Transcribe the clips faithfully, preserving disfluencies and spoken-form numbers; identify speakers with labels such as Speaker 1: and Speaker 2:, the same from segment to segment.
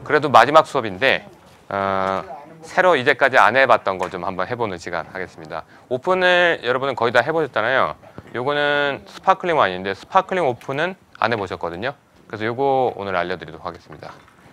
Speaker 1: 그래도 마지막 수업인데 어, 새로 이제까지 안 해봤던 거 좀 한번 해보는 시간 하겠습니다. 오픈을 여러분은 거의 다 해보셨잖아요. 요거는 스파클링 와인인데 스파클링 오픈은 안 해보셨거든요. 그래서 요거 오늘 알려드리도록 하겠습니다.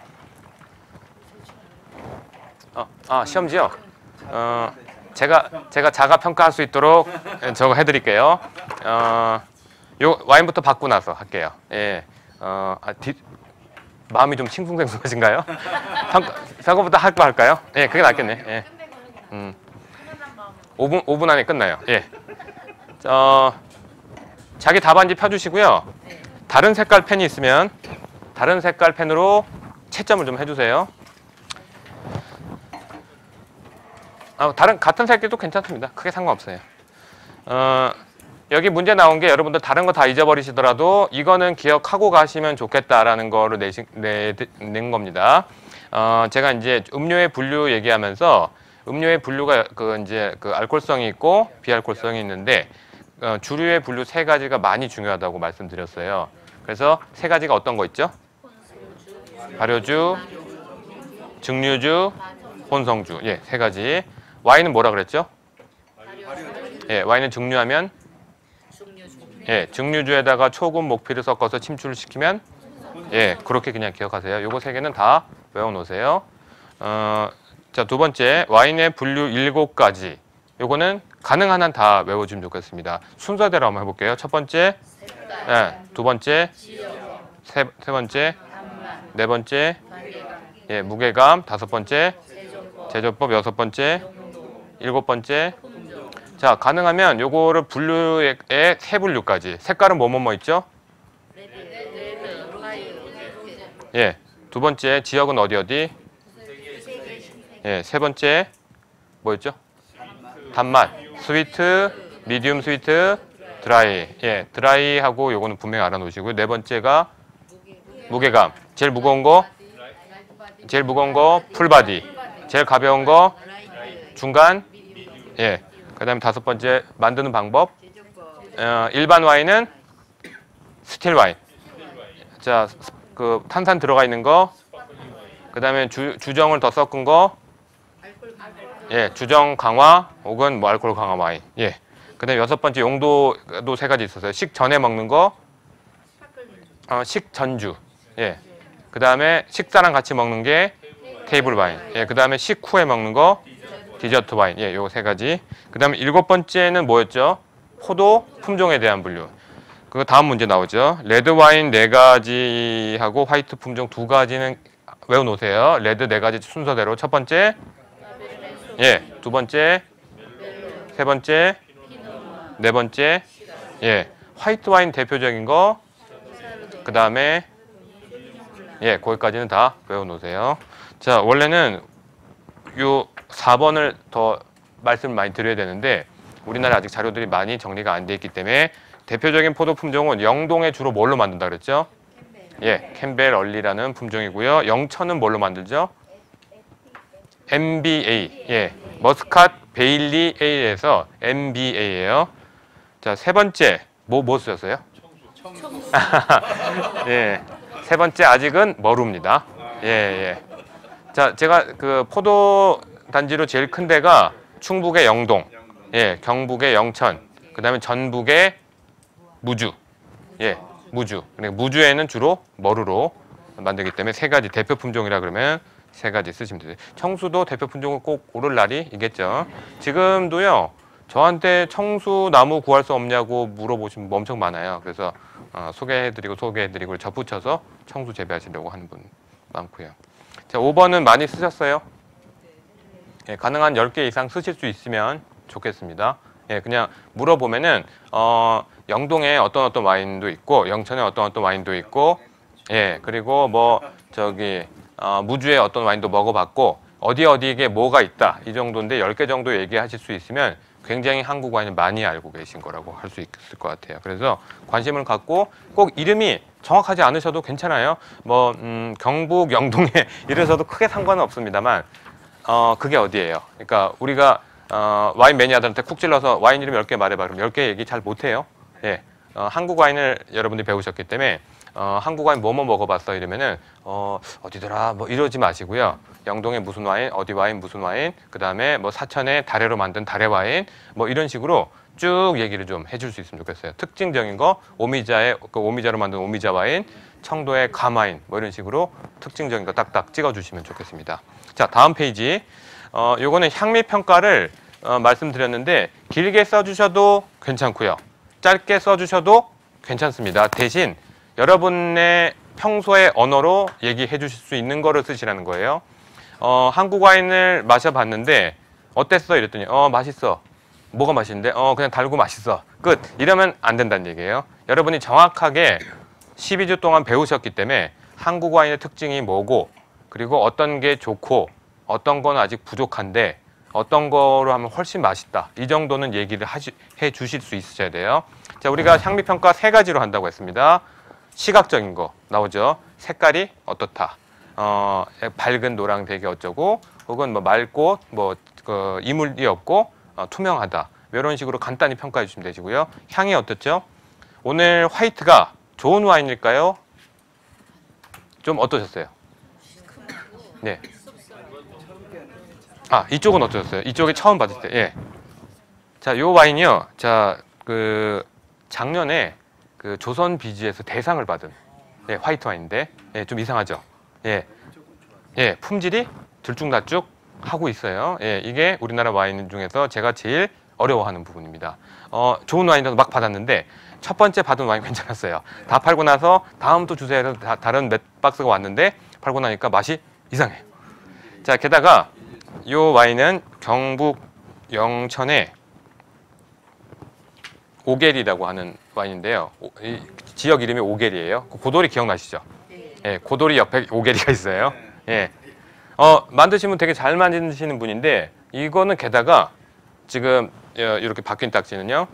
Speaker 1: 어, 아 시험지요? 어, 제가 제가 자가 평가할 수 있도록 저거 해드릴게요. 어, 요 와인부터 받고 나서 할게요. 예, 어, 아, 디, 마음이 좀 싱숭생숭하신가요? 평가 평가부터 할 거 할까요? 예, 그게 낫겠네. 예, 음, 오 분 오 분 안에 끝나요. 예, 어, 자기 답안지 펴주시고요. 다른 색깔 펜이 있으면 다른 색깔 펜으로 채점을 좀 해주세요. 아, 다른 같은 색깔도 괜찮습니다. 크게 상관없어요. 어, 여기 문제 나온 게 여러분들 다른 거 다 잊어버리시더라도 이거는 기억하고 가시면 좋겠다라는 거를 내신, 내, 낸 겁니다. 어, 제가 이제 음료의 분류 얘기하면서 음료의 분류가 그 이제 그 알코올성이 있고 비알코올성이 있는데 어, 주류의 분류 세 가지가 많이 중요하다고 말씀드렸어요. 그래서 세 가지가 어떤 거 있죠? 발효주, 증류주, 혼성주. 예, 세 가지. 와인은 뭐라 그랬죠? 예, 와인은 증류하면 예, 증류주에다가 초급 목피를 섞어서 침출을 시키면 예, 그렇게 그냥 기억하세요. 요거 세 개는 다 외워놓으세요. 어, 자, 두 번째 와인의 분류 일곱 가지. 요거는 가능한 한 다 외워주면 좋겠습니다. 순서대로 한번 해볼게요. 첫 번째, 예, 두 번째, 세, 세 번째, 네 번째, 예, 무게감, 다섯 번째, 제조법, 여섯 번째, 일곱 번째. 자, 가능하면 요거를 분류의 세 분류까지. 색깔은 뭐뭐 뭐 있죠? 예, 두 번째 지역은 어디 어디? 예, 세 번째 뭐였죠? 단맛, 스위트, 미디움 스위트, 드라이. 예, 드라이하고 요거는 분명히 알아놓으시고요. 네 번째가 무게감. 제일 무거운 거, 제일 무거운 거 풀바디. 제일 가벼운 거 중간. 예. 그다음에 다섯 번째 만드는 방법. 어, 일반 와인은 스틸 와인. 자, 그 탄산 들어가 있는 거. 그다음에 주, 주정을 더 섞은 거. 예, 주정 강화 혹은 뭐 알코올 강화 와인. 예. 그다음에 여섯 번째 용도도 세 가지 있었어요. 식 전에 먹는 거. 어, 식 전주. 예. 그다음에 식사랑 같이 먹는 게 테이블 와인. 예. 그다음에 식 후에 먹는 거 디저트 와인. 예, 요 세 가지. 그다음에 일곱 번째는 뭐였죠? 포도 품종에 대한 분류. 그 다음 문제 나오죠. 레드 와인 네 가지하고 화이트 품종 두 가지는 외워 놓으세요. 레드 네 가지 순서대로. 첫 번째, 예, 두 번째, 세 번째, 네 번째, 예, 화이트 와인 대표적인 거. 그 다음에, 예, 거기까지는 다 외워 놓으세요. 자, 원래는 요 사 번을 더 말씀을 많이 드려야 되는데 우리나라 아직 자료들이 많이 정리가 안 돼 있기 때문에 대표적인 포도 품종은 영동에 주로 뭘로 만든다 그랬죠? 예, 캠벨 얼리라는 품종이고요. 영천은 뭘로 만들죠? 엠비에이. 예, 머스캇 베일리 A에서 엠비에이예요. 자, 세 번째 뭐 뭐 쓰셨어요? 청수. 예, 세 번째 아직은 머루입니다. 예, 예. 자, 제가 그 포도 단지로 제일 큰 데가 충북의 영동, 예, 경북의 영천, 그다음에 전북의 무주, 예, 무주. 그러니까 무주에는 주로 머루로 만들기 때문에 세 가지 대표 품종이라 그러면 세 가지 쓰시면 돼요. 청수도 대표 품종을 꼭 고를 날이 있겠죠. 지금도요, 저한테 청수 나무 구할 수 없냐고 물어보시는 분 엄청 많아요. 그래서 어, 소개해드리고 소개해드리고 접붙여서 청수 재배하시려고 하는 분 많고요. 자, 오 번은 많이 쓰셨어요? 예, 가능한 열 개 이상 쓰실 수 있으면 좋겠습니다. 예, 그냥 물어보면은 어, 영동에 어떤 어떤 와인도 있고 영천에 어떤 어떤 와인도 있고 예, 그리고 뭐 저기 어, 무주에 어떤 와인도 먹어봤고 어디 어디에 뭐가 있다 이 정도인데 열 개 정도 얘기하실 수 있으면 굉장히 한국 와인을 많이 알고 계신 거라고 할 수 있을 것 같아요. 그래서 관심을 갖고 꼭 이름이 정확하지 않으셔도 괜찮아요. 뭐 음, 경북 영동에 이러셔도 크게 상관은 없습니다만 어, 그게 어디예요? 그러니까 우리가 어, 와인 매니아들한테 쿡 찔러서 와인 이름 열 개 말해봐. 그럼 열 개 얘기 잘 못해요. 예, 어, 한국 와인을 여러분들이 배우셨기 때문에 어, 한국 와인 뭐뭐 먹어봤어 이러면은 어, 어디더라 뭐 이러지 마시고요. 영동에 무슨 와인, 어디 와인 무슨 와인, 그 다음에 뭐 사천에 다래로 만든 다래 와인 뭐 이런 식으로 쭉 얘기를 좀 해줄 수 있으면 좋겠어요. 특징적인 거 오미자의 그 오미자로 만든 오미자 와인, 청도의 감 와인 뭐 이런 식으로 특징적인 거 딱딱 찍어주시면 좋겠습니다. 자, 다음 페이지. 어, 요거는 향미 평가를 어, 말씀드렸는데 길게 써주셔도 괜찮고요. 짧게 써주셔도 괜찮습니다. 대신 여러분의 평소의 언어로 얘기해 주실 수 있는 거를 쓰시라는 거예요. 어, 한국 와인을 마셔봤는데 어땠어? 이랬더니 어 맛있어. 뭐가 맛있는데? 어 그냥 달고 맛있어. 끝. 이러면 안 된다는 얘기예요. 여러분이 정확하게 십이 주 동안 배우셨기 때문에 한국 와인의 특징이 뭐고 그리고 어떤 게 좋고 어떤 건 아직 부족한데 어떤 거로 하면 훨씬 맛있다. 이 정도는 얘기를 하시, 해 주실 수 있으셔야 돼요. 자, 우리가 향미 평가 세 가지로 한다고 했습니다. 시각적인 거 나오죠. 색깔이 어떻다. 어, 밝은 노랑 되게 어쩌고 혹은 뭐 맑고 뭐 그 이물이 없고 어, 투명하다. 이런 식으로 간단히 평가해 주시면 되시고요. 향이 어떻죠? 오늘 화이트가 좋은 와인일까요? 좀 어떠셨어요? 네. 아, 이쪽은 어떠셨어요? 이쪽에 처음 받을 때. 예. 자, 요 와인이요. 자, 그 작년에 그 조선 비지에서 대상을 받은 예, 화이트 와인인데 예, 좀 이상하죠. 예. 예, 품질이 들쭉날쭉 하고 있어요. 예, 이게 우리나라 와인 중에서 제가 제일 어려워하는 부분입니다. 어, 좋은 와인도 막 받았는데 첫 번째 받은 와인 괜찮았어요. 다 팔고 나서 다음 또 주세요 해서 다, 다른 몇 박스가 왔는데 팔고 나니까 맛이 이상해요. 자, 게다가 이 와인은 경북 영천의 오겔이라고 하는 와인인데요. 오, 이 지역 이름이 오겔이에요. 고돌이 기억나시죠? 예, 고돌이 옆에 오겔이가 있어요. 예, 어, 만드시면 되게 잘 만드시는 분인데 이거는 게다가 지금 이렇게 바뀐 딱지는요.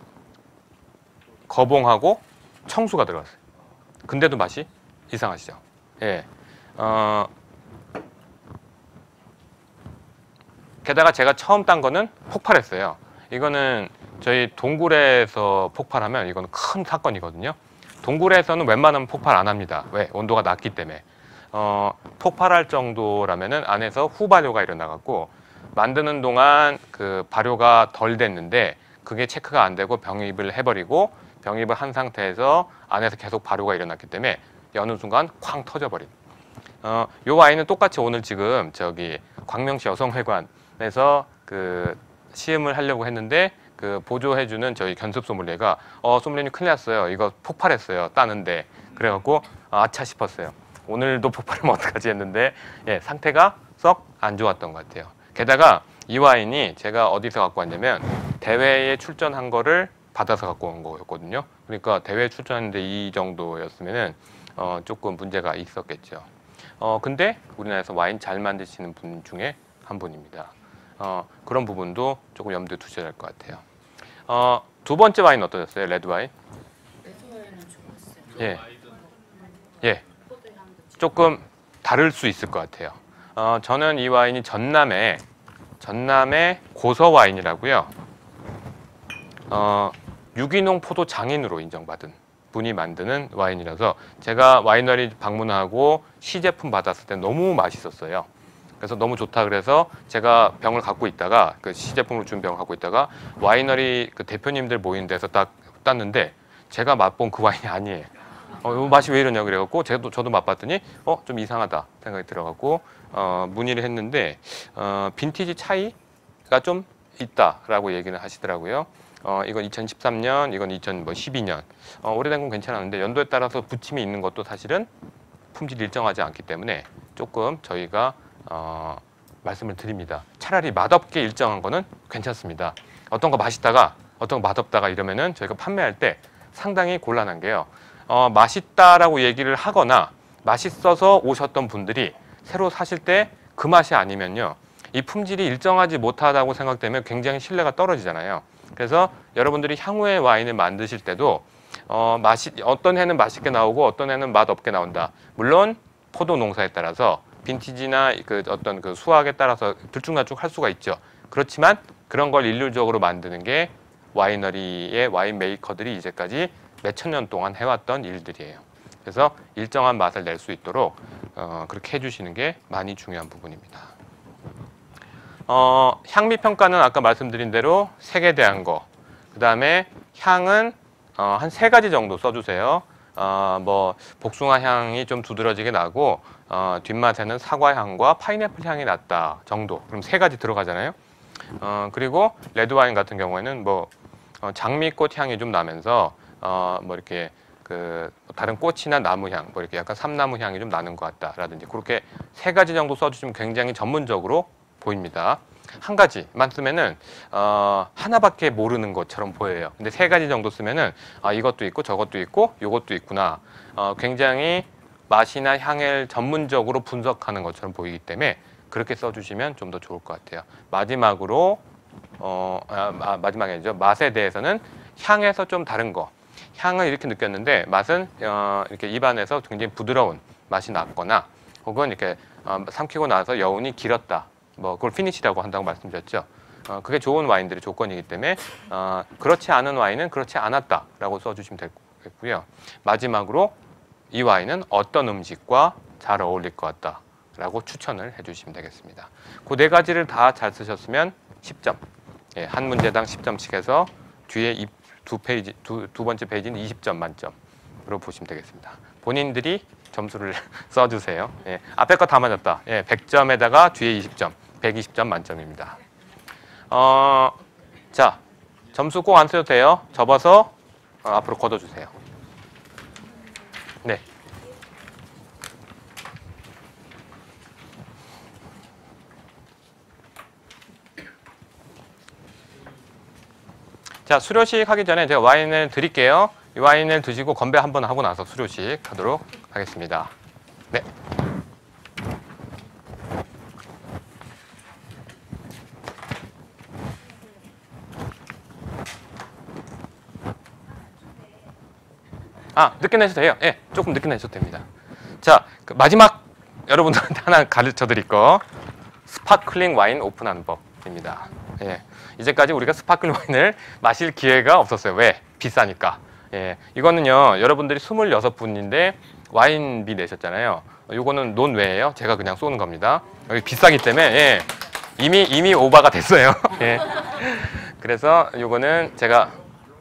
Speaker 1: 거봉하고 청수가 들어갔어요. 근데도 맛이 이상하시죠? 예. 어, 게다가 제가 처음 딴 거는 폭발했어요. 이거는 저희 동굴에서 폭발하면 이거는 큰 사건이거든요. 동굴에서는 웬만하면 폭발 안 합니다. 왜? 온도가 낮기 때문에. 어, 폭발할 정도라면은 안에서 후발효가 일어나갖고 만드는 동안 그 발효가 덜 됐는데 그게 체크가 안 되고 병입을 해버리고 병입을 한 상태에서 안에서 계속 발효가 일어났기 때문에 여느 순간 쾅 터져버린. 어, 요 와인은 똑같이 오늘 지금 저기 광명시 여성회관에서 그 시음을 하려고 했는데 그 보조해주는 저희 견습 소믈리에가 어 소믈리에님 큰일 났어요. 이거 폭발했어요. 따는데 그래갖고 아차 싶었어요. 오늘도 폭발하면 어떡하지 했는데 예, 상태가 썩 안 좋았던 것 같아요. 게다가 이 와인이 제가 어디서 갖고 왔냐면 대회에 출전한 거를 받아서 갖고 온 거였거든요. 그러니까 대회에 출전했는데 이 정도였으면은 어, 조금 문제가 있었겠죠. 어, 근데 우리나라에서 와인 잘 만드시는 분 중에 한 분입니다. 어, 그런 부분도 조금 염두에 두셔야 할 것 같아요. 어, 두 번째 와인 어떠셨어요? 레드 와인?
Speaker 2: 레드 와인은 좋았어요.
Speaker 1: 예. 예. 조금 다를 수 있을 것 같아요. 어, 저는 이 와인이 전남의 전남의 고서 와인이라고요. 어, 유기농 포도 장인으로 인정받은 분이 만드는 와인이라서 제가 와이너리 방문하고 시제품 받았을 때 너무 맛있었어요. 그래서 너무 좋다 그래서 제가 병을 갖고 있다가 그 시제품으로 준 병을 갖고 있다가 와이너리 그 대표님들 모인 데서 딱 땄는데 제가 맛본 그 와인이 아니에요. 어, 이 맛이 왜 이러냐 그래갖고 저도 저도 맛봤더니 어 좀 이상하다 생각이 들어갖고 어, 문의를 했는데 어, 빈티지 차이가 좀 있다라고 얘기는 하시더라고요. 어, 이건 이천십삼 년, 이건 이천십이 년. 어, 오래된 건 괜찮았는데 연도에 따라서 부침이 있는 것도 사실은 품질이 일정하지 않기 때문에 조금 저희가 어, 말씀을 드립니다. 차라리 맛없게 일정한 거는 괜찮습니다. 어떤 거 맛있다가 어떤 거 맛없다가 이러면은 저희가 판매할 때 상당히 곤란한 게요. 어, 맛있다라고 얘기를 하거나 맛있어서 오셨던 분들이 새로 사실 때 그 맛이 아니면요. 이 품질이 일정하지 못하다고 생각되면 굉장히 신뢰가 떨어지잖아요. 그래서 여러분들이 향후에 와인을 만드실 때도 어, 맛이 어떤 해는 맛있게 나오고 어떤 해는 맛없게 나온다. 물론 포도 농사에 따라서 빈티지나 그 어떤 그 수확에 따라서 들쭉날쭉 할 수가 있죠. 그렇지만 그런 걸 일률적으로 만드는 게 와이너리의 와인 메이커들이 이제까지 몇천 년 동안 해왔던 일들이에요. 그래서 일정한 맛을 낼 수 있도록 어, 그렇게 해주시는 게 많이 중요한 부분입니다. 어, 향미 평가는 아까 말씀드린 대로 색에 대한 거, 그 다음에 향은 어, 한 세 가지 정도 써주세요. 어, 뭐 복숭아 향이 좀 두드러지게 나고 어, 뒷맛에는 사과 향과 파인애플 향이 났다 정도. 그럼 세 가지 들어가잖아요. 어, 그리고 레드 와인 같은 경우에는 뭐 어, 장미꽃 향이 좀 나면서 어, 뭐 이렇게 그 다른 꽃이나 나무 향, 뭐 이렇게 약간 삼나무 향이 좀 나는 것 같다라든지 그렇게 세 가지 정도 써주시면 굉장히 전문적으로 보입니다. 한 가지만 쓰면은 어, 하나밖에 모르는 것처럼 보여요. 근데 세 가지 정도 쓰면은 아, 이것도 있고 저것도 있고 요것도 있구나. 어, 굉장히 맛이나 향을 전문적으로 분석하는 것처럼 보이기 때문에 그렇게 써주시면 좀 더 좋을 것 같아요. 마지막으로 어, 아, 마지막에 아니죠. 맛에 대해서는 향에서 좀 다른 거. 향을 이렇게 느꼈는데 맛은 어, 이렇게 입안에서 굉장히 부드러운 맛이 났거나 혹은 이렇게 어, 삼키고 나서 여운이 길었다. 뭐 그걸 피니시라고 한다고 말씀드렸죠. 어, 그게 좋은 와인들의 조건이기 때문에 어, 그렇지 않은 와인은 그렇지 않았다라고 써주시면 되겠고요. 마지막으로 이 와인은 어떤 음식과 잘 어울릴 것 같다라고 추천을 해주시면 되겠습니다. 그 네 가지를 다 잘 쓰셨으면 십 점. 예, 한 문제당 십 점씩 해서 뒤에 이, 두 페이지 두, 두 번째 페이지는 이십 점 만점으로 보시면 되겠습니다. 본인들이 점수를 써주세요. 예, 앞에 거 다 맞았다. 예, 백 점에다가 뒤에 이십 점, 백이십 점 만점입니다. 어, 자, 점수 꼭 안 써도 돼요. 접어서 어, 앞으로 걷어주세요. 네. 자, 수료식 하기 전에 제가 와인을 드릴게요. 이 와인을 드시고 건배 한번 하고 나서 수료식 하도록 하겠습니다. 네. 아, 늦게 내셔도 돼요. 예, 조금 늦게 내셔도 됩니다. 자, 그 마지막 여러분들한테 하나 가르쳐 드릴 거. 스파클링 와인 오픈하는 법입니다. 예. 이제까지 우리가 스파클링 와인을 마실 기회가 없었어요. 왜? 비싸니까. 예. 이거는요, 여러분들이 스물여섯 분인데 와인비 내셨잖아요. 요거는 논외예요. 제가 그냥 쏘는 겁니다. 여기 비싸기 때문에, 예. 이미, 이미 오바가 됐어요. 예. 그래서 요거는 제가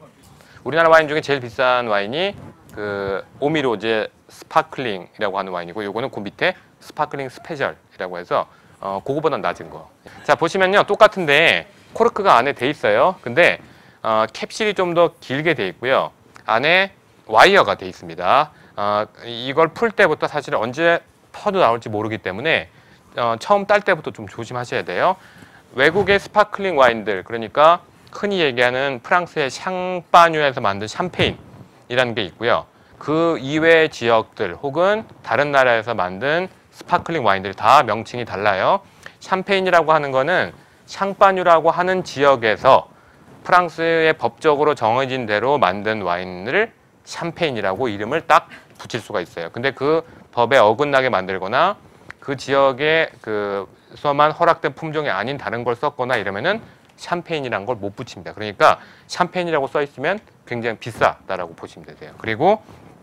Speaker 1: 우리나라 와인 중에 제일 비싼 와인이 그 오미로제 스파클링이라고 하는 와인이고 요거는 그 밑에 스파클링 스페셜이라고 해서 어, 그거보다 낮은 거. 자, 보시면요, 똑같은데 코르크가 안에 돼 있어요. 근데 어, 캡슐이 좀 더 길게 돼 있고요. 안에 와이어가 돼 있습니다. 어, 이걸 풀 때부터 사실 언제 퍼도 나올지 모르기 때문에 어, 처음 딸 때부터 좀 조심하셔야 돼요. 외국의 스파클링 와인들, 그러니까 흔히 얘기하는 프랑스의 샹파뉴에서 만든 샴페인이라는 게 있고요. 그 이외의 지역들 혹은 다른 나라에서 만든 스파클링 와인들이 다 명칭이 달라요. 샴페인이라고 하는 거는 샹파뉴라고 하는 지역에서 프랑스의 법적으로 정해진 대로 만든 와인을 샴페인이라고 이름을 딱 붙일 수가 있어요. 근데 그 법에 어긋나게 만들거나 그 지역에 그서만 허락된 품종이 아닌 다른 걸 썼거나 이러면은 샴페인이라는 걸 못 붙입니다. 그러니까 샴페인이라고 써 있으면 굉장히 비싸다라고 보시면 되세요. 그리고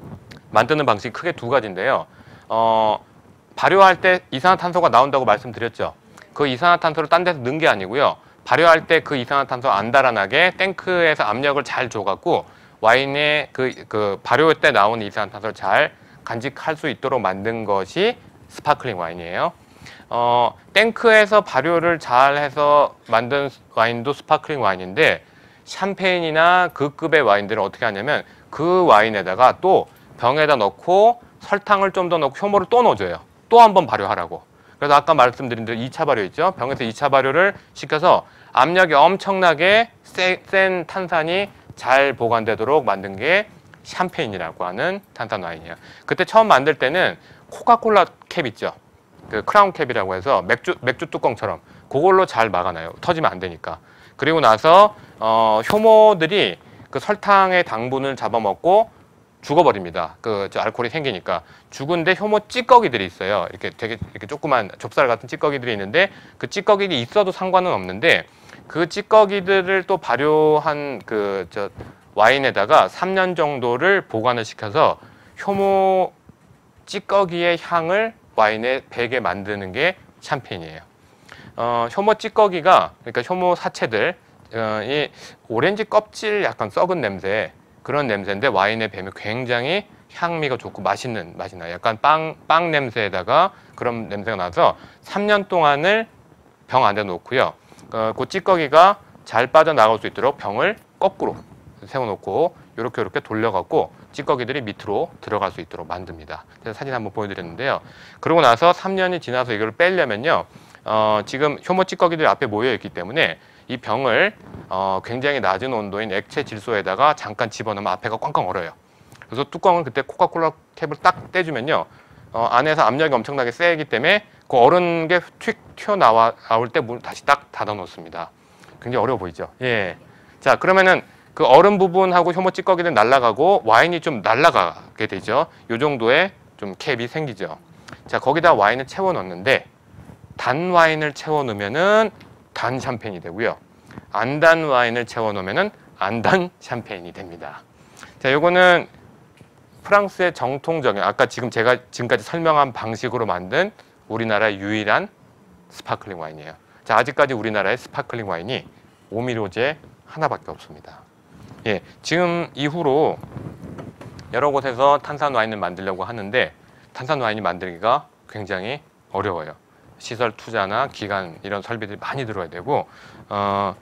Speaker 1: 만드는 방식이 크게 두 가지인데요. 어, 발효할 때 이산화탄소가 나온다고 말씀드렸죠. 그 이산화탄소를 딴 데서 넣은 게 아니고요. 발효할 때 그 이산화탄소 안 달아나게 탱크에서 압력을 잘 줘갖고 와인의 그, 그 발효 때 나온 이산화탄소를 잘 간직할 수 있도록 만든 것이 스파클링 와인이에요. 어, 탱크에서 발효를 잘 해서 만든 와인도 스파클링 와인인데 샴페인이나 그 급의 와인들은 어떻게 하냐면 그 와인에다가 또 병에다 넣고 설탕을 좀 더 넣고 효모를 또 넣어줘요. 또 한 번 발효하라고. 그래서 아까 말씀드린 대로 이 차 발효 있죠. 병에서 이 차 발효를 시켜서 압력이 엄청나게 세, 센 탄산이 잘 보관되도록 만든 게 샴페인이라고 하는 탄산 와인이에요. 그때 처음 만들 때는 코카콜라 캡 있죠. 그 크라운 캡이라고 해서 맥주 맥주 뚜껑처럼 그걸로 잘 막아놔요. 터지면 안 되니까. 그리고 나서 어, 효모들이 그 설탕의 당분을 잡아먹고 죽어버립니다. 그 저 알코올이 생기니까 죽은데 효모 찌꺼기들이 있어요. 이렇게 되게 이렇게 조그만 좁쌀 같은 찌꺼기들이 있는데 그 찌꺼기들이 있어도 상관은 없는데 그 찌꺼기들을 또 발효한 그 저 와인에다가 삼 년 정도를 보관을 시켜서 효모 찌꺼기의 향을 와인에 배게 만드는 게 샴페인이에요. 어, 효모 찌꺼기가 그러니까 효모 사체들 어, 이 오렌지 껍질 약간 썩은 냄새 그런 냄새인데 와인에 배면 굉장히 향미가 좋고 맛있는 맛이 나요. 약간 빵, 빵 냄새에다가 그런 냄새가 나서 삼 년 동안을 병 안에 놓고요. 어, 그 찌꺼기가 잘 빠져나갈 수 있도록 병을 거꾸로 세워놓고 이렇게 이렇게 돌려갖고 찌꺼기들이 밑으로 들어갈 수 있도록 만듭니다. 그래서 사진 한번 보여드렸는데요. 그러고 나서 삼 년이 지나서 이걸 빼려면요. 어, 지금 효모 찌꺼기들이 앞에 모여 있기 때문에 이 병을 어, 굉장히 낮은 온도인 액체 질소에다가 잠깐 집어넣으면 앞에가 꽝꽝 얼어요. 그래서 뚜껑을 그때 코카콜라 캡을 딱 떼주면요. 어, 안에서 압력이 엄청나게 세기 때문에 그 얼은 게 튀, 튀어나와, 나올 때 문 다시 딱 닫아 놓습니다. 굉장히 어려워 보이죠? 예. 자, 그러면은 그 얼음 부분하고 효모 찌꺼기는 날아가고 와인이 좀 날아가게 되죠. 요 정도의 좀 캡이 생기죠. 자, 거기다 와인을 채워 넣는데 단 와인을 채워 넣으면은 단 샴페인이 되고요. 안 단 와인을 채워 넣으면은 안 단 샴페인이 됩니다. 자, 요거는 프랑스의 정통적인 아까 지금 제가 지금까지 설명한 방식으로 만든 우리나라의 유일한 스파클링 와인이에요. 자, 아직까지 우리나라의 스파클링 와인이 오미로제 하나밖에 없습니다. 예, 지금 이후로 여러 곳에서 탄산 와인을 만들려고 하는데 탄산 와인이 만들기가 굉장히 어려워요. 시설 투자나 기간 이런 설비들이 많이 들어야 되고 어,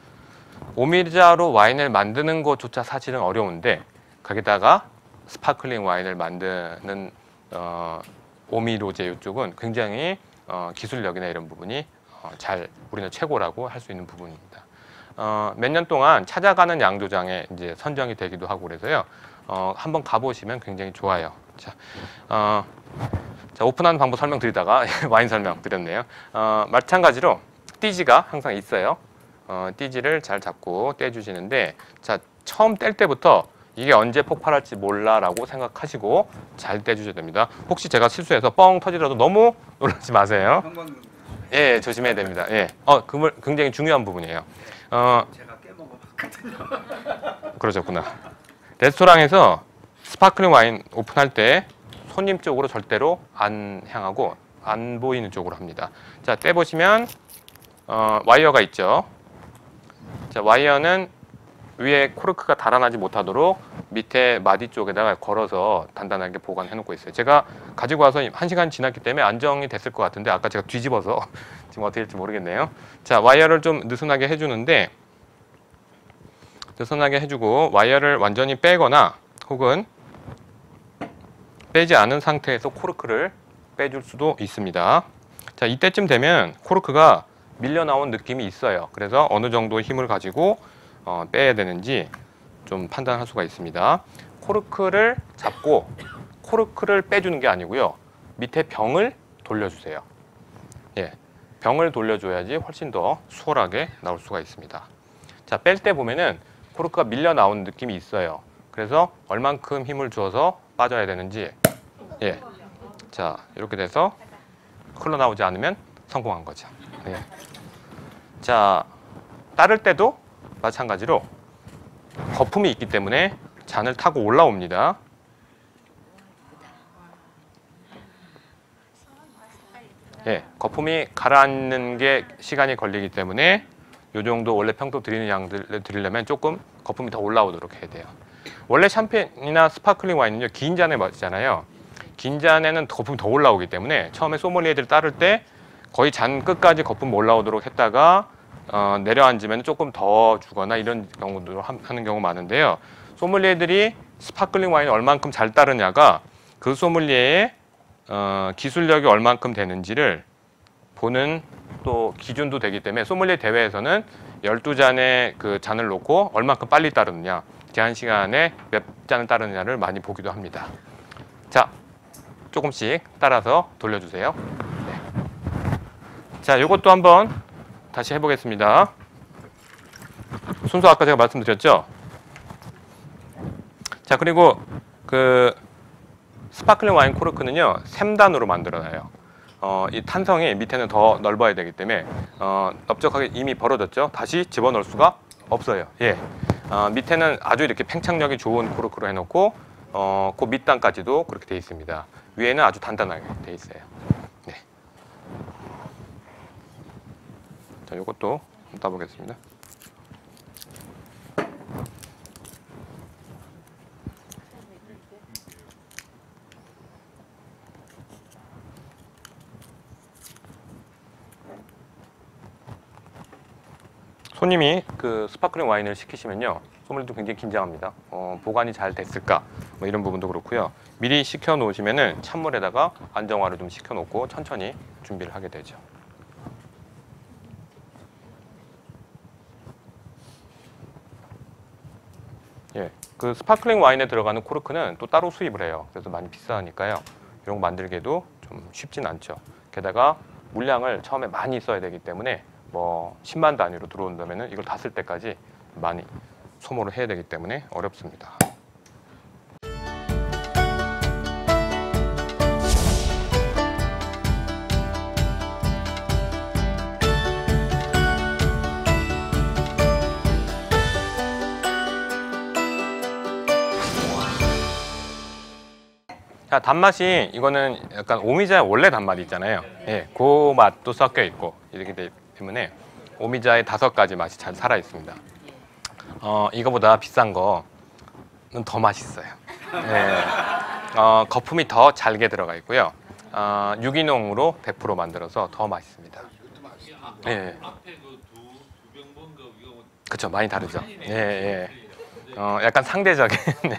Speaker 1: 오미자로 와인을 만드는 것조차 사실은 어려운데 거기다가 스파클링 와인을 만드는 어, 오미로제 이쪽은 굉장히 어, 기술력이나 이런 부분이 어, 잘 우리는 최고라고 할 수 있는 부분입니다. 어, 몇 년 동안 찾아가는 양조장에 이제 선정이 되기도 하고 그래서요. 어, 한번 가보시면 굉장히 좋아요. 자, 어, 자 오픈하는 방법 설명드리다가 와인 설명 드렸네요. 어, 마찬가지로 띠지가 항상 있어요. 어, 띠지를 잘 잡고 떼주시는데 자 처음 뗄 때부터 이게 언제 폭발할지 몰라라고 생각하시고 잘 떼주셔야 됩니다. 혹시 제가 실수해서 뻥 터지더라도 너무 놀라지 마세요. 예, 조심해야 됩니다. 예, 어, 그 굉장히 중요한 부분이에요. 어,
Speaker 3: 제가 깨먹어봤거든요.
Speaker 1: 그러셨구나. 레스토랑에서 스파클링 와인 오픈할 때 손님 쪽으로 절대로 안 향하고 안 보이는 쪽으로 합니다. 자, 떼보시면 어, 와이어가 있죠. 자, 와이어는 위에 코르크가 달아나지 못하도록 밑에 마디 쪽에다가 걸어서 단단하게 보관해 놓고 있어요. 제가 가지고 와서 한 시간 지났기 때문에 안정이 됐을 것 같은데 아까 제가 뒤집어서 지금 어떻게 될지 모르겠네요. 자, 와이어를 좀 느슨하게 해주는데 느슨하게 해주고 와이어를 완전히 빼거나 혹은 빼지 않은 상태에서 코르크를 빼줄 수도 있습니다. 자, 이때쯤 되면 코르크가 밀려 나온 느낌이 있어요. 그래서 어느 정도의 힘을 가지고 어, 빼야 되는지 좀 판단할 수가 있습니다. 코르크를 잡고 코르크를 빼주는 게 아니고요. 밑에 병을 돌려주세요. 예, 병을 돌려줘야지 훨씬 더 수월하게 나올 수가 있습니다. 자, 뺄 때 보면은 코르크가 밀려 나온 느낌이 있어요. 그래서 얼만큼 힘을 주어서 빠져야 되는지 예, 자 이렇게 돼서 흘러나오지 않으면 성공한 거죠. 예. 자, 따를 때도 마찬가지로 거품이 있기 때문에 잔을 타고 올라옵니다. 예, 거품이 가라앉는 게 시간이 걸리기 때문에 이 정도 원래 평소 드리는 양들을 드리려면 조금 거품이 더 올라오도록 해야 돼요. 원래 샴페인이나 스파클링 와인은요 긴 잔에 마시잖아요. 긴 잔에는 거품이 더 올라오기 때문에 처음에 소믈리에들을 따를 때 거의 잔 끝까지 거품 올라오도록 했다가 어, 내려앉으면 조금 더 주거나 이런 경우도 하는 경우 많은데요. 소믈리에들이 스파클링 와인을 얼만큼 잘 따르냐가 그 소믈리에의 어, 기술력이 얼만큼 되는지를 보는 또 기준도 되기 때문에 소믈리에 대회에서는 열두 잔의 그 잔을 놓고 얼만큼 빨리 따르느냐, 제한 시간에 몇 잔을 따르느냐를 많이 보기도 합니다. 자, 조금씩 따라서 돌려주세요. 네. 자, 이것도 한번 다시 해보겠습니다. 순서 아까 제가 말씀드렸죠? 자, 그리고 그 스파클링 와인 코르크는요 샘단으로 만들어놔요. 어, 이 탄성이 밑에는 더 넓어야 되기 때문에 어, 넓적하게 이미 벌어졌죠. 다시 집어넣을 수가 없어요. 예, 어, 밑에는 아주 이렇게 팽창력이 좋은 코르크로 해놓고 어, 그 밑단까지도 그렇게 돼 있습니다. 위에는 아주 단단하게 돼 있어요. 네. 자, 이것도 따보겠습니다. 손님이 그 스파클링 와인을 시키시면요, 소믈리에도 굉장히 긴장합니다. 어, 보관이 잘 됐을까? 뭐 이런 부분도 그렇고요. 미리 시켜 놓으시면은 찬물에다가 안정화를 좀 시켜 놓고 천천히 준비를 하게 되죠. 예, 그 스파클링 와인에 들어가는 코르크는 또 따로 수입을 해요. 그래서 많이 비싸니까요. 이런 거 만들기도 좀 쉽진 않죠. 게다가 물량을 처음에 많이 써야 되기 때문에 뭐 십만 단위로 들어온다면은 이걸 다 쓸 때까지 많이 소모를 해야 되기 때문에 어렵습니다. 자, 단맛이 이거는 약간 오미자의 원래 단맛이 있잖아요. 예, 그 맛도 섞여 있고 이렇게 되기 때문에 오미자의 다섯 가지 맛이 잘 살아 있습니다. 어, 이거보다 비싼 거는 더 맛있어요. 예, 어, 거품이 더 잘게 들어가 있고요. 어, 유기농으로 백 퍼센트 만들어서 더 맛있습니다. 예, 그렇죠, 많이 다르죠. 예, 예. 어, 약간 상대적인. 네.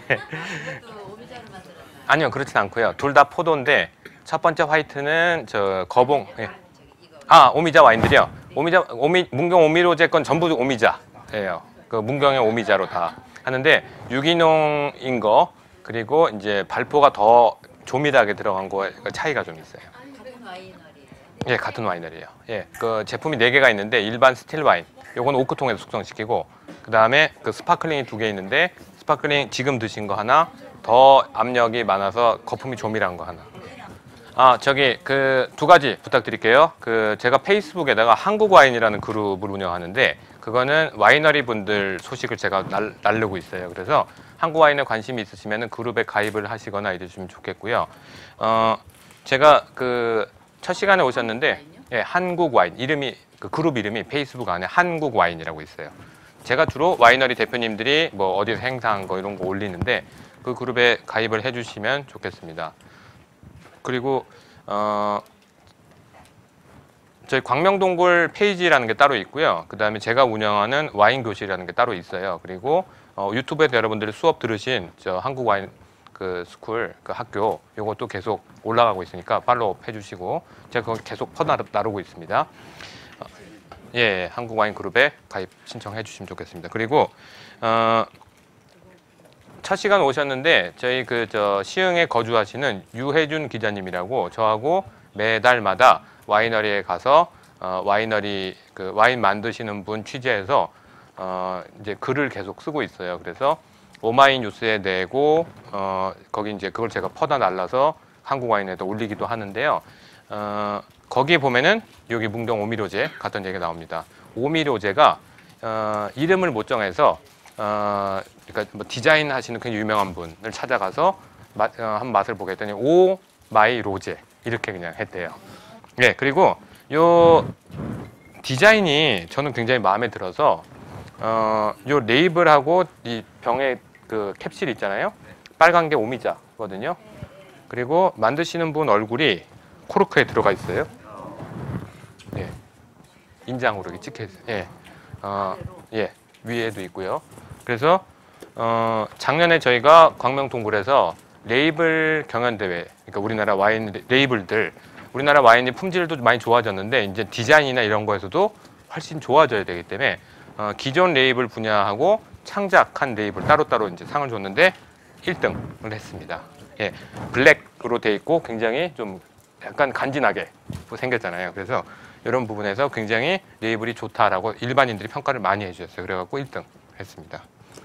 Speaker 1: 아니요, 그렇진 않고요. 둘 다 포도인데 첫 번째 화이트는 저 거봉. 예. 아, 오미자 와인들이요. 오미자, 오미, 문경 오미로제 건 전부 오미자예요. 그 문경의 오미자로 다 하는데 유기농인 거 그리고 이제 발포가 더 조밀하게 들어간 거 차이가 좀 있어요.
Speaker 2: 같은 와이너리예요.
Speaker 1: 예, 같은 와이너리예요. 예, 그 제품이 네 개가 있는데 일반 스틸 와인, 요건 오크통에서 숙성시키고 그 다음에 그 스파클링이 두 개 있는데 스파클링 지금 드신 거 하나, 더 압력이 많아서 거품이 조밀한 거 하나. 아, 저기 그 두 가지 부탁드릴게요. 그 제가 페이스북에다가 한국 와인이라는 그룹을 운영하는데 그거는 와이너리 분들 소식을 제가 날, 날르고 있어요. 그래서 한국 와인에 관심이 있으시면 그룹에 가입을 하시거나 이러시면 좋겠고요. 어, 제가 그 첫 시간에 오셨는데 예, 한국 와인 이름이 그 그룹 이름이 페이스북 안에 한국 와인이라고 있어요. 제가 주로 와이너리 대표님들이 뭐 어디서 행사한 거 이런 거 올리는데 그 그룹에 가입을 해주시면 좋겠습니다. 그리고 어, 저희 광명동굴 페이지라는 게 따로 있고요. 그 다음에 제가 운영하는 와인 교실이라는 게 따로 있어요. 그리고 어, 유튜브에서 여러분들이 수업 들으신 저 한국 와인 그 스쿨 그 학교 요것도 계속 올라가고 있으니까 팔로우 해주시고 제가 그걸 계속 퍼 나르고 있습니다. 어, 예, 한국 와인 그룹에 가입 신청해 주시면 좋겠습니다. 그리고 어, 첫 시간 오셨는데 저희 그 저 시흥에 거주하시는 유혜준 기자님이라고 저하고 매달마다 와이너리에 가서 어, 와이너리 그 와인 만드시는 분 취재해서 어, 이제 글을 계속 쓰고 있어요. 그래서 오마이 뉴스에 내고 어, 거기 이제 그걸 제가 퍼다 날라서 한국 와인에도 올리기도 하는데요. 어, 거기에 보면은 여기 문경 오미료제 같은 얘기가 나옵니다. 오미료제가 어, 이름을 못 정해서 어, 그러니까 뭐 디자인 하시는 굉장히 유명한 분을 찾아가서 맛, 어, 한 맛을 보게 했더니 오 마이 로제 이렇게 그냥 했대요. 네, 그리고 요 디자인이 저는 굉장히 마음에 들어서 어, 요 레이블하고 이 병의 그 캡슐 있잖아요. 빨간 게 오미자거든요. 그리고 만드시는 분 얼굴이 코르크에 들어가 있어요. 예, 인장으로 이렇게 찍혀 있어요. 예, 어, 예, 위에도 있고요. 그래서 어, 작년에 저희가 광명동굴에서 레이블 경연대회, 그러니까 우리나라 와인 레이블들, 우리나라 와인이 품질도 많이 좋아졌는데 이제 디자인이나 이런 거에서도 훨씬 좋아져야 되기 때문에 어, 기존 레이블 분야하고 창작한 레이블 따로따로 이제 상을 줬는데 일 등을 했습니다. 예, 블랙으로 돼 있고 굉장히 좀 약간 간지나게 생겼잖아요. 그래서 이런 부분에서 굉장히 레이블이 좋다라고 일반인들이 평가를 많이 해주셨어요. 그래갖고 일 등 했습니다.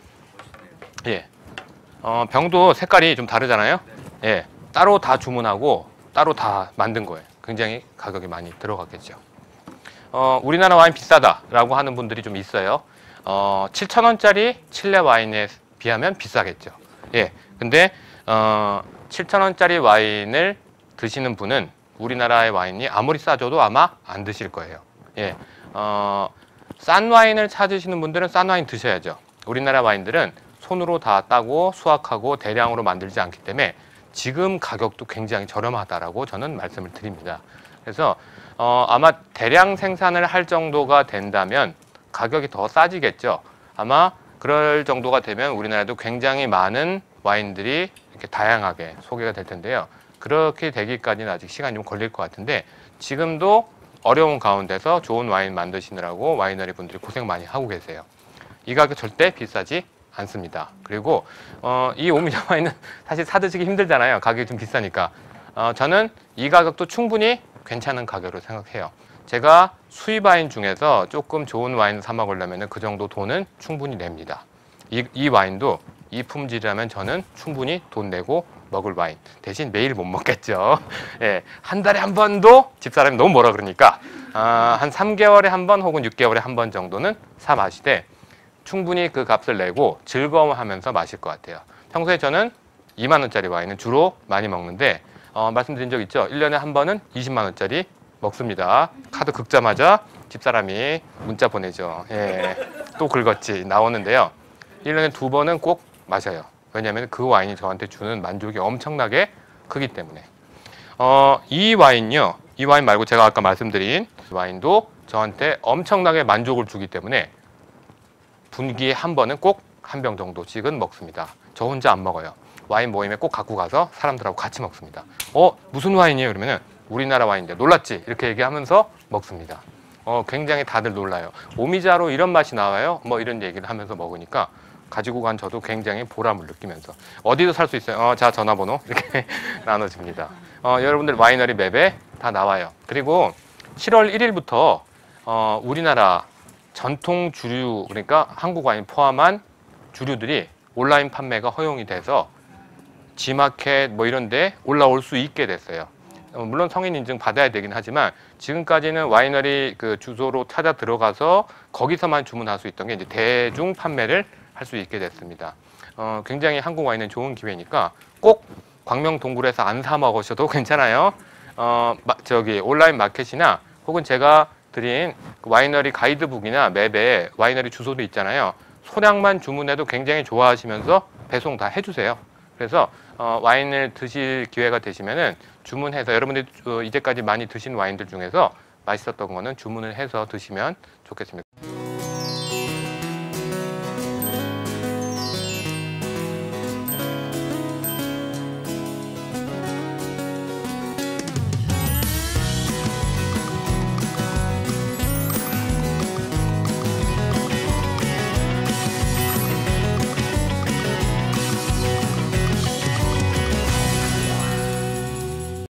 Speaker 1: 예, 어, 병도 색깔이 좀 다르잖아요. 예, 따로 다 주문하고 따로 다 만든 거예요. 굉장히 가격이 많이 들어갔겠죠. 어, 우리나라 와인 비싸다라고 하는 분들이 좀 있어요. 어, 칠천 원짜리 칠레 와인에 비하면 비싸겠죠. 예, 근데 어, 칠천 원짜리 와인을 드시는 분은 우리나라의 와인이 아무리 싸줘도 아마 안 드실 거예요. 예, 어, 싼 와인을 찾으시는 분들은 싼 와인 드셔야죠. 우리나라 와인들은 손으로 다 따고 수확하고 대량으로 만들지 않기 때문에 지금 가격도 굉장히 저렴하다라고 저는 말씀을 드립니다. 그래서 어, 아마 대량 생산을 할 정도가 된다면 가격이 더 싸지겠죠. 아마 그럴 정도가 되면 우리나라도 굉장히 많은 와인들이 이렇게 다양하게 소개가 될 텐데요. 그렇게 되기까지는 아직 시간이 좀 걸릴 것 같은데 지금도 어려운 가운데서 좋은 와인 만드시느라고 와이너리 분들이 고생 많이 하고 계세요. 이 가격 절대 비싸지 않습니다. 그리고 어, 이 오미자 와인은 사실 사드시기 힘들잖아요. 가격이 좀 비싸니까. 어, 저는 이 가격도 충분히 괜찮은 가격으로 생각해요. 제가 수입 와인 중에서 조금 좋은 와인을 사 먹으려면 그 정도 돈은 충분히 냅니다. 이, 이 와인도 이 품질이라면 저는 충분히 돈 내고 먹을 와인. 대신 매일 못 먹겠죠. 예, 한 달에 한 번도 집사람이 너무 뭐라 그러니까 아, 한 삼 개월에 한 번 혹은 육 개월에 한 번 정도는 사 마시되 충분히 그 값을 내고 즐거워하면서 마실 것 같아요. 평소에 저는 이만 원짜리 와인은 주로 많이 먹는데 어, 말씀드린 적 있죠? 일 년에 한 번은 이십만 원짜리 먹습니다. 카드 긁자마자 집사람이 문자 보내죠. 예, 또 긁었지 나오는데요. 일 년에 두 번은 꼭 마셔요. 왜냐하면 그 와인이 저한테 주는 만족이 엄청나게 크기 때문에. 어, 이 와인요. 이 와인 말고 제가 아까 말씀드린 와인도 저한테 엄청나게 만족을 주기 때문에 분기에 한 번은 꼭 한 병 정도씩은 먹습니다. 저 혼자 안 먹어요. 와인 모임에 꼭 갖고 가서 사람들하고 같이 먹습니다. 어, 무슨 와인이에요? 그러면은 우리나라 와인인데 놀랐지? 이렇게 얘기하면서 먹습니다. 어, 굉장히 다들 놀라요. 오미자로 이런 맛이 나와요? 뭐 이런 얘기를 하면서 먹으니까 가지고 간 저도 굉장히 보람을 느끼면서 어디도 살 수 있어요. 어, 자, 전화번호 이렇게 나눠줍니다. 어, 여러분들 와이너리 맵에 다 나와요. 그리고 칠월 일일부터 어, 우리나라 전통 주류, 그러니까 한국 와인 포함한 주류들이 온라인 판매가 허용이 돼서 지마켓 뭐 이런 데 올라올 수 있게 됐어요. 어, 물론 성인 인증 받아야 되긴 하지만 지금까지는 와이너리 그 주소로 찾아 들어가서 거기서만 주문할 수 있던 게 이제 대중 판매를 할 수 있게 됐습니다. 어, 굉장히 한국 와인은 좋은 기회니까 꼭 광명 동굴에서 안 사 먹으셔도 괜찮아요. 어, 마, 저기 온라인 마켓이나 혹은 제가 드린 그 와이너리 가이드북이나 맵에 와이너리 주소도 있잖아요. 소량만 주문해도 굉장히 좋아하시면서 배송 다 해주세요. 그래서 어, 와인을 드실 기회가 되시면은 주문해서 여러분들이 어, 이제까지 많이 드신 와인들 중에서 맛있었던 거는 주문을 해서 드시면 좋겠습니다.